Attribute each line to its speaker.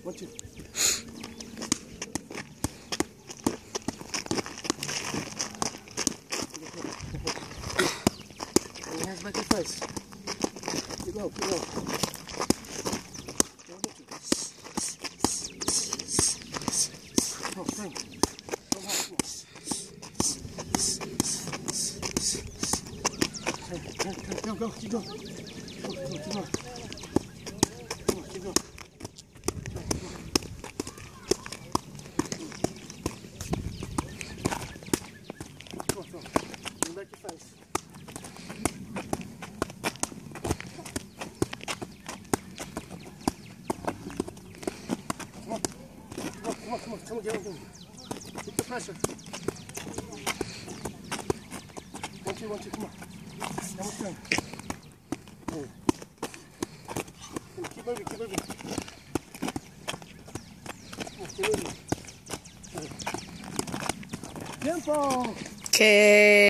Speaker 1: 1, 2. Put your hands back in your face. Keep low, keep low. Come on, spring. Come on, come on. Go, keep going. Go, keep going. Come on, keep going. Come on. Bring back your face. Come on, get on. Keep the pressure. 1, 2, 1, 2, come on. Now we're strong. Keep moving, keep moving. Keep moving. Tempo!
Speaker 2: Okay.